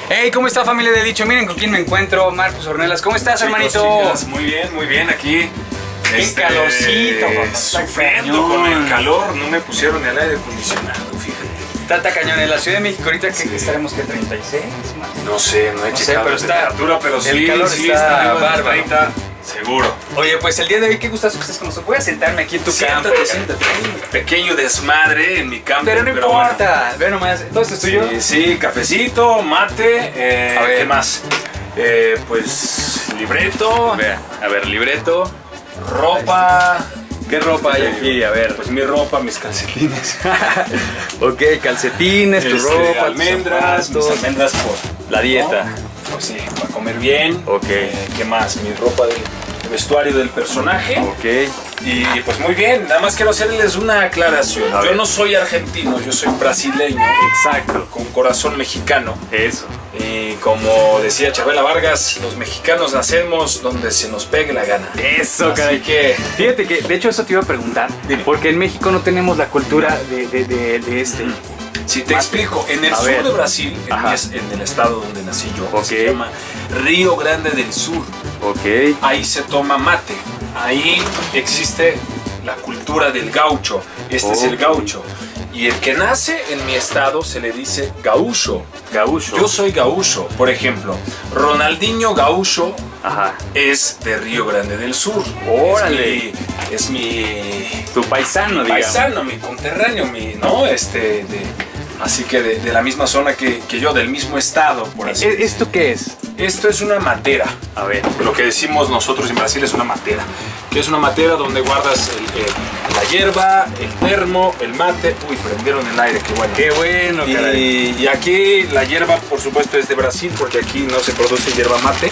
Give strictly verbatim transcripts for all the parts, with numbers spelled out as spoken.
Hey, ¿cómo está, familia de Dicho? Miren con quién me encuentro, Marcos Ornelas. ¿Cómo estás, Chicos, hermanito? chicas, muy bien, muy bien, aquí. Qué este, calorcito, papá. Sufriendo con el calor, no me pusieron el aire acondicionado, fíjate. Tata cañón, en la Ciudad de México ahorita que, sí. que estaremos que treinta y seis, man. No sé, no he no checado sé, pero la está, temperatura, pero sí, el calor sí, está, está bárbaro. treinta, seguro. Oye, pues el día de hoy, qué gustazo que estés con nosotros. Voy a sentarme aquí en tu campo. Siéntate, siéntate. Pequeño desmadre en mi campo. Pero no pero importa, bueno. Ve nomás, ¿todo esto es tuyo? Sí, sí, cafecito, mate, eh, a ver. ¿qué más? Eh, pues, libreto. A ver, a ver, libreto. Ropa. ¿Qué ropa hay aquí? A ver. Pues mi ropa, mis calcetines. Ok, calcetines, tu este, ropa, almendras, mis almendras por la dieta. ¿no? Pues sí, para comer bien. Ok. Eh, ¿Qué más? Mi ropa de, de vestuario del personaje. Ok. Y pues muy bien, nada más quiero hacerles una aclaración. A yo ver. no soy argentino, yo soy brasileño. Exacto. Con corazón mexicano. Eso. Y como decía Chabela Vargas, los mexicanos nacemos donde se nos pegue la gana. Eso, Así caray. que... Fíjate que, de hecho, eso te iba a preguntar. Dime. Porque en México no tenemos la cultura de, de, de, de este. Si te explico, en el A sur ver. de Brasil, en, Ajá. es- en el estado donde nací yo, Ok. se llama Río Grande del Sur. Ok. Ahí se toma mate. Ahí existe la cultura del gaucho. Este es el Ok. gaucho. Y el que nace en mi estado se le dice gaúcho. Gaúcho. Yo soy gaúcho. Por ejemplo, Ronaldinho Gaúcho Ajá. es de Río Grande del Sur. Órale. Es mi... Es mi Tu paisano, digamos. paisano, mi conterráneo, mi, ¿no? Este, de, así que de, de la misma zona que, que yo, del mismo estado, por así ¿E- decirlo. ¿Esto qué es? Esto es una matera. A ver. Lo que decimos nosotros en Brasil es una matera. Que es una matera donde guardas el, el- la hierba, el termo, el mate. Uy, prendieron el aire, qué bueno. Qué bueno, caray. Y, y aquí la hierba, por supuesto, es de Brasil, porque aquí no se produce hierba mate.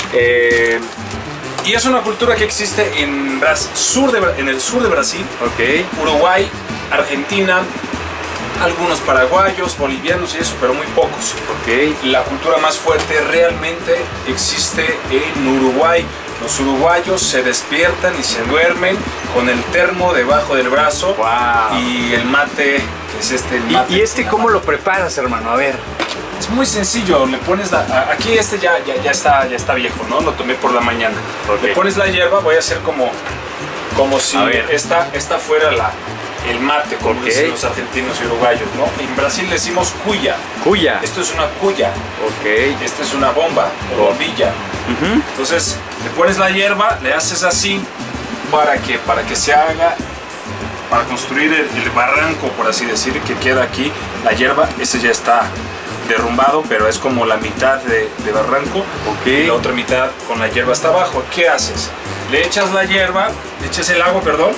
Eh, y es una cultura que existe en, Bras- sur de, Bra- en el sur de Brasil, Ok. Uruguay, Argentina, algunos paraguayos, bolivianos y eso, pero muy pocos. Ok. La cultura más fuerte realmente existe en Uruguay. Los uruguayos se despiertan y se duermen con el termo debajo del brazo. Wow. Y el mate, que es este el ¿Y, mate. y este cómo lo preparas, hermano? A ver. Es muy sencillo, le pones la... a- Aquí este ya, ya, ya, está, ya está viejo, ¿no? Lo tomé por la mañana. Ok. Le pones la hierba, voy a hacer como, como si A ver. esta, esta fuera la, el mate, como Ok. dicen los argentinos y uruguayos, ¿no? En Brasil le decimos cuya. Cuya. Esto es una cuya. Ok. Esta es una bomba o Oh. bombilla. Ujú. Entonces le pones la hierba, le haces así para que, para que se haga, para construir el, el barranco, por así decir, que queda aquí. La hierba, ese ya está derrumbado, pero es como la mitad de, de barranco. Ok. Y la otra mitad con la hierba está abajo. ¿Qué haces? Le echas la hierba, le echas el agua, perdón,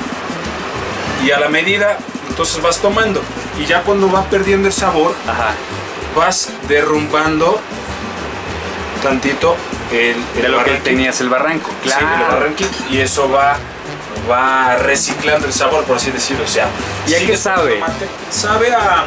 y a la medida, entonces vas tomando. Y ya cuando va perdiendo el sabor, Ajá. vas derrumbando tantito el, el De lo que barranquito. tenías el barranco. Sí, el barranquito. Y eso va, va reciclando el sabor, por así decirlo. O sea, ¿Y a qué sigues sabe? tomando mate. Sabe a...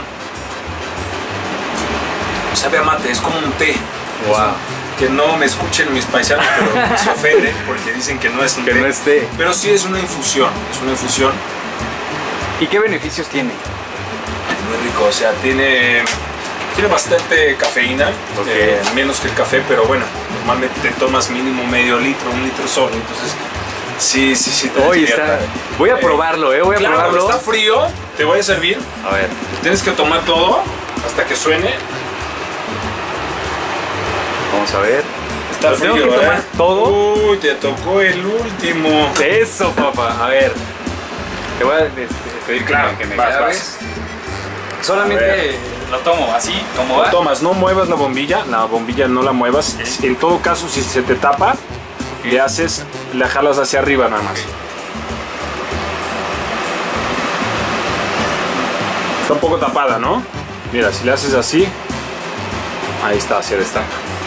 Sabe a mate, es como un té. Wow. Es un- que no me escuchen mis paisanos, pero se ofenden porque dicen que no es un Que té. no es té. Pero sí es una infusión, es una infusión ¿Y qué beneficios tiene? muy rico. O sea, tiene... Tiene bastante cafeína, Ok. eh, menos que el café, pero bueno, normalmente te tomas mínimo medio litro, un litro solo, entonces sí, sí, sí te Oye, despierta. está... Voy a Eh, probarlo, ¿eh? Voy a Claro, probarlo. está frío, te voy a servir, A ver. tienes que tomar todo hasta que suene. Vamos a ver. Está ¿Lo tengo frío, que tomar ¿verdad? todo? Uy, te tocó el último. Eso, papá. A ver. Te voy a este, pedir Claro, que me vas, grabes. A Solamente ver. lo tomo así, como Lo va. tomas, no muevas la bombilla, la bombilla no la muevas. En todo caso, si se te tapa, le haces, la jalas hacia arriba nada más. Está un poco tapada, ¿no? Mira, si le haces así, ahí está, hacia destapa.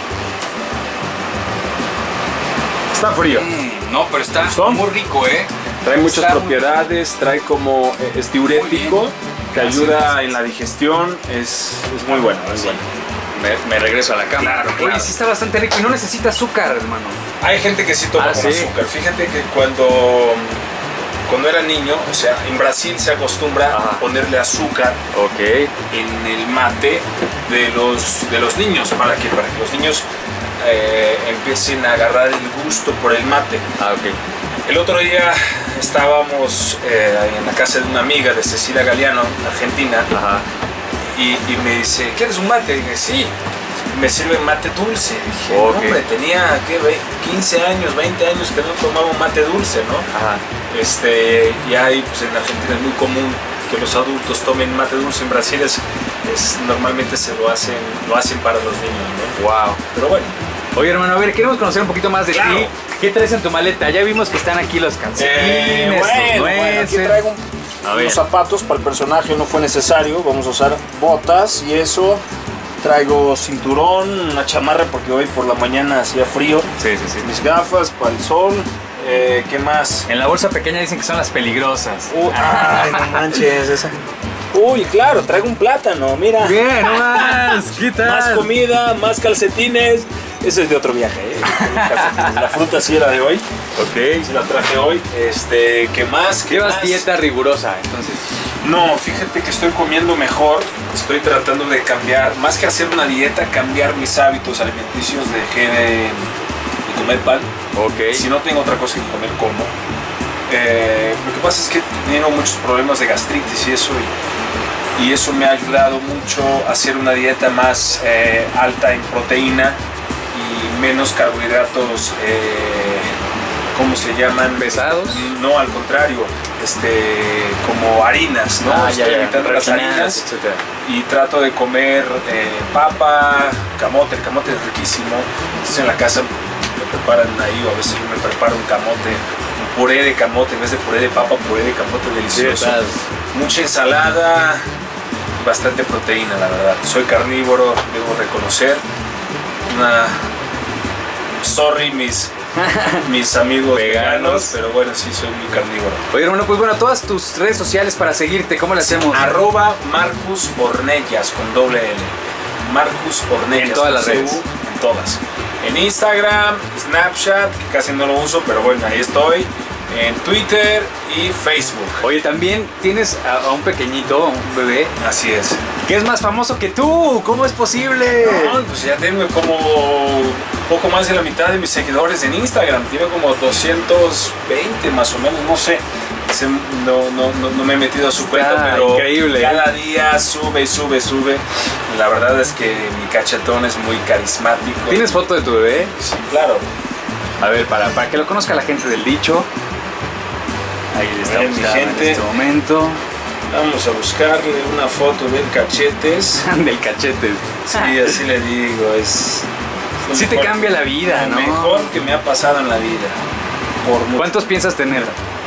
Está frío. Mm, no, pero está ¿Gustó? muy rico, ¿eh? Trae muchas Está muy propiedades, trae como, eh, es diurético, que Así ayuda es. en la digestión, es, es muy bueno, es Sí. bueno. Me, me regreso a la cama. Claro, claro. Oye, sí está bastante rico y no necesita azúcar, hermano. Hay gente que sí toma Ah, con ¿sí? azúcar. Fíjate que cuando, cuando era niño, o sea, en Brasil se acostumbra Ajá. a ponerle azúcar Ok. en el mate de los, de los niños, para que, para que los niños eh, empiecen a agarrar el gusto por el mate. Ah, ok. El otro día estábamos eh, en la casa de una amiga de Cecilia Galeano, argentina, Ajá. y, y me dice, ¿quieres un mate? Y dije, sí. Me sirve mate dulce. Dije, Ok. no, hombre, tenía ¿qué? quince años, veinte años que no tomaba un mate dulce, ¿no? Ajá. Este, y ahí pues en Argentina es muy común que los adultos tomen mate dulce. En Brasil es, es normalmente se lo hacen, lo hacen para los niños, ¿no? Wow. Pero bueno. Oye, hermano, a ver, queremos conocer un poquito más de Claro. ti. ¿Qué traes en tu maleta? Ya vimos que están aquí los calcetines, Eh, tus bueno, bueno, aquí nueces. traigo un- A ver. unos zapatos para el personaje, no fue necesario. Vamos a usar botas y eso. Traigo cinturón, una chamarra porque hoy por la mañana hacía frío. Sí, sí, sí. Mis gafas para el sol. Eh, ¿Qué más? En la bolsa pequeña dicen que son las peligrosas. Uh, ay, no manches, esa. Uy, claro, traigo un plátano, mira. Bien, no más. ¿Qué tal? Más comida, más calcetines. Ese es de otro viaje, ¿eh? La fruta sí era de hoy. Ok. Sí la traje hoy. Este, ¿qué más? ¿Qué Llevas más? dieta rigurosa, entonces. No, fíjate que estoy comiendo mejor. Estoy tratando de cambiar, más que hacer una dieta, cambiar mis hábitos alimenticios. Dejé de, de comer pan. Ok. Si no tengo otra cosa que comer, como. Eh, lo que pasa es que tengo muchos problemas de gastritis y eso. Y, y eso me ha ayudado mucho a hacer una dieta más eh, alta en proteína y menos carbohidratos, eh, ¿cómo se llaman? ¿Pesados? No, al contrario, este, como harinas, ¿no? Ah, ya, Estoy ya. evitando las Refinadas, harinas etcétera. y trato de comer eh, papa, camote. El camote es riquísimo. Entonces en la casa me preparan ahí, o a veces yo me preparo un camote, un puré de camote en vez de puré de papa, puré de camote delicioso. tal? Mucha ensalada, bastante proteína, la verdad. Soy carnívoro, debo reconocer. Una... Sorry, mis, mis amigos Veganos. veganos, pero bueno, sí, soy muy carnívoro. Oye, hermano, pues bueno, todas tus redes sociales para seguirte, ¿cómo le hacemos? Arroba Marcus Ornellas con doble L. Marcus Ornellas. En todas las con C U, redes. En todas. En Instagram, Snapchat, que casi no lo uso, pero bueno, ahí estoy. En Twitter y Facebook. Oye, también tienes a, a un pequeñito, un bebé, Así es. que es más famoso que tú. ¿Cómo es posible? No, pues ya tengo como poco más de la mitad de mis seguidores en Instagram. Tiene como doscientos veinte más o menos, no sé. Se- No, no, no, no me he metido a su cuenta, Está pero increíble. cada día sube y sube, sube. La verdad es que mi cachetón es muy carismático. ¿Tienes foto de tu bebé? Sí, claro. A ver, para, para que lo conozca la gente del dicho. Ahí le Bien, estamos mi dando en gente. este momento. Vamos a buscarle una foto del cachetes. Del cachete. Sí, así le digo, es... es lo Sí te mejor- cambia la vida, lo ¿no? mejor que me ha pasado en la vida. Por mucho. ¿Cuántos piensas tener?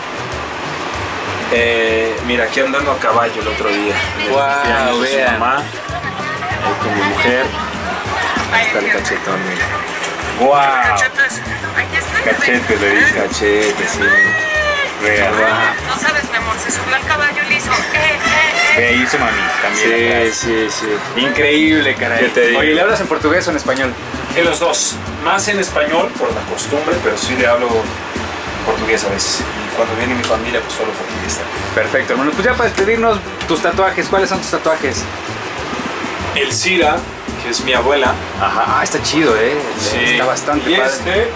Eh, mira, aquí andando a caballo el otro día. En el Guau, cumpleaños de su vean. mamá, ahí con mi mujer. Ahí está el cachetón, mira. ¡Wow! Cachetes. Aquí está. Cachete, le dije. Cachete, sí. Real. No sabes, mi amor, se subió al caballo y le hizo, eh, eh, Ve ahí su mami también. Sí, atrás. sí, sí. Increíble, caray. ¿Qué te digo? Oye, ¿le hablas en portugués o en español? En los dos. Más en español por la costumbre, pero sí le hablo portugués a veces. Y cuando viene mi familia, pues solo portugués también. Perfecto, hermano. Pues ya para despedirnos, tus tatuajes. ¿Cuáles son tus tatuajes? El Cira, que es mi abuela. Ajá, ah, está chido, ¿eh? Sí. Está bastante y padre. este,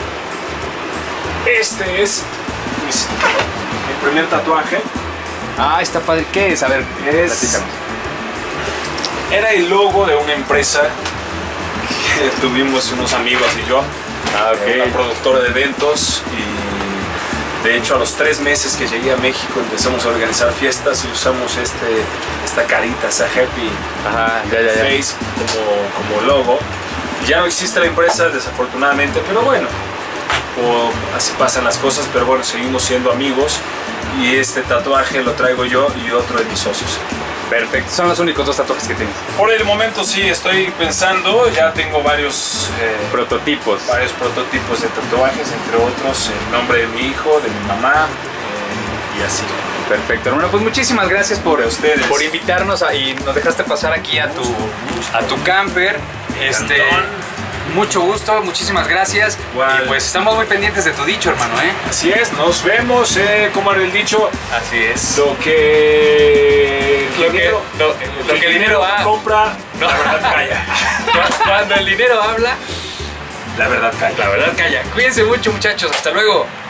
este es mis- mi primer tatuaje. Ah, está padre. ¿Qué es? A ver, Es- platícanos. Era el logo de una empresa que tuvimos unos amigos y yo. Ah, Una productora de eventos y de hecho a los tres meses que llegué a México empezamos a organizar fiestas y usamos este, esta carita, esa happy Ajá, ya, ya, ya. face como, como logo. Ya no existe la empresa desafortunadamente, pero bueno, o así pasan las cosas, pero bueno, seguimos siendo amigos y este tatuaje lo traigo yo y otro de mis socios. Perfecto. Son los únicos dos tatuajes que tienes. Por el momento sí, estoy pensando, ya tengo varios, eh, Prototipos. varios prototipos de tatuajes, entre otros el nombre de mi hijo, de mi mamá eh, y así. Perfecto, hermano. Pues muchísimas gracias por, A ustedes. por invitarnos a- y nos dejaste pasar aquí a tu, a tu camper. Este, Cantón. Mucho gusto, muchísimas gracias. Igual. Y pues estamos muy pendientes de tu dicho, hermano, ¿eh? Así es, nos vemos, eh, como era el dicho, Así es. lo que Lo que- dinero- lo- lo el que el dinero ha- compra, No. la verdad calla. Cuando el dinero habla, La verdad calla. la verdad calla. Cuídense mucho, muchachos. Hasta luego.